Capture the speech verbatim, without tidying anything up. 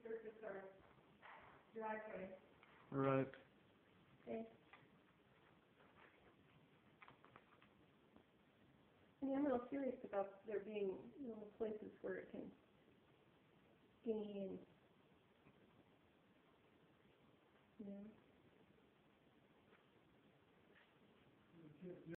surface our driveway. Right. Okay. I mean, I'm real curious about there being little places where it can skinny and, you know.